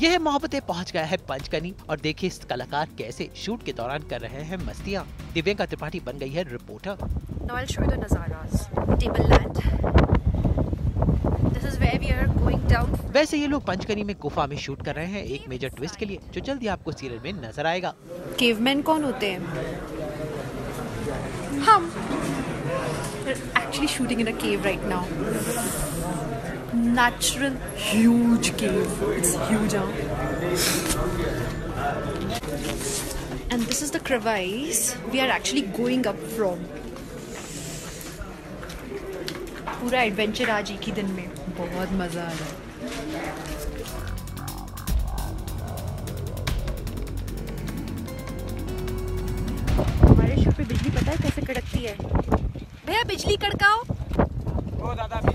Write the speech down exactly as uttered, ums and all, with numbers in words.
यह है मोहब्बतें पहुंच गया है पंचकनी और देखिए इस कलाकार कैसे शूट के दौरान कर रहे हैं मस्तियाँ। दिव्यांका त्रिपाठी बन गई है reporter. Now I'll show you the nazaras. Table land. This is where we are going down. वैसे ये लोग पंचकनी में गुफा में शूट कर रहे हैं एक मेजर ट्विस्ट के लिए जो जल्दी आपको सीरियल में नजर आएगा। केवमैन कौन होते हैं? हम। We're actually shooting in a cave right now. Natural, huge cave. It's huge, huh? And this is the crevice we are actually going up from. पूरा एडवेंचर आज एक ही दिन में, बहुत मजा आ रहा है। हमारे शो पे बिजली पता है कैसे कड़कती है? भैया बिजली कड़काओ। ओ दादा